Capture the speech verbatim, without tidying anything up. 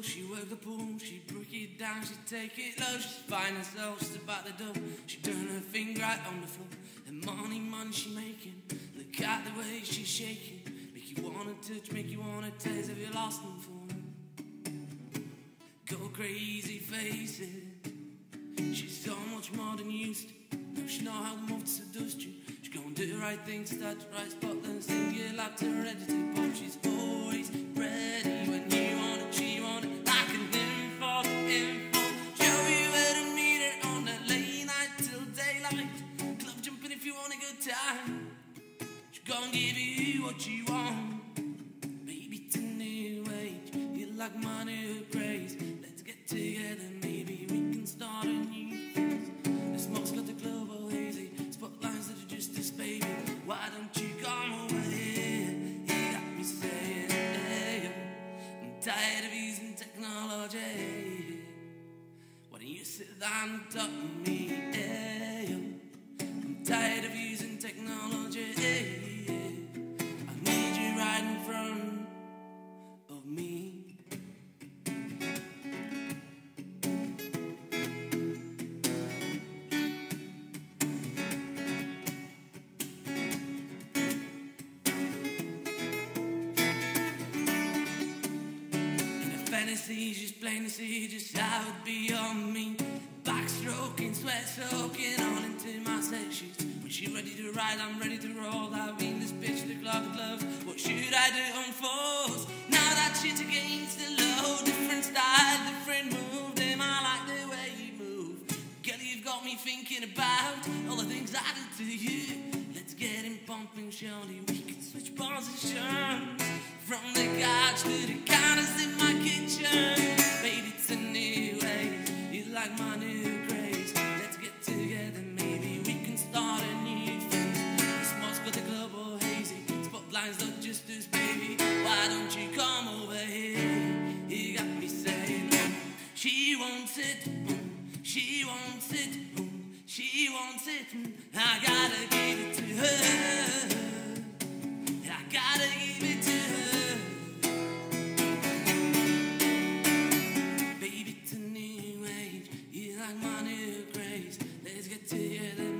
she work the pool, she break it down, she take it low, she's find herself, she's about the door, she turn her finger right on the floor, and money, money she making, look at the way she's shaking, make you wanna touch, make you wanna taste, have you lost them for? Go crazy faces, she's so much more than you used to, now she know how to move to seduce you, she gonna do the right thing, start the right spot, then sing your lap to ready to pop, she's always ready when you want it, she want it, like an info, info, show you where to meet her on a late night till daylight, club jumping if you want a good time, she gonna give you what you want, baby it's a new age, you like my new craze, let's get together, maybe we can start a new phase, the smoke's got the global hazy, spotlights that are just this baby, why don't you come over here, you got me saying, hey, I'm tired of using technology, why don't you sit down and talk to me, hey, I'm tired of using technology, hey, I need you right in front of me. Fantasy, just plain to see just how it be on me. Backstroking, sweat soaking on into my sex sheets. When she ready to ride, I'm ready to roll. I've been this bitch, the glove, the gloves. What should I do on fours? Now that shit's against the law. Different style, different move. Damn, I like the way you move. Girl, you've got me thinking about all the things I do to you. Let's get him pumping, surely we can switch positions. From the couch to the counters in my kitchen. Baby, it's a new age, you like my new craze. Let's get together, maybe we can start a new phase. The smoke's got the global hazy, spotlights don't just us, baby. Why don't you come over here? You got me saying, oh, she wants it, oh, she wants it, oh, she wants it, oh, I gotta give it to her. I gotta give it to her. Baby, it's a new age, you like my new craze. Let's get together.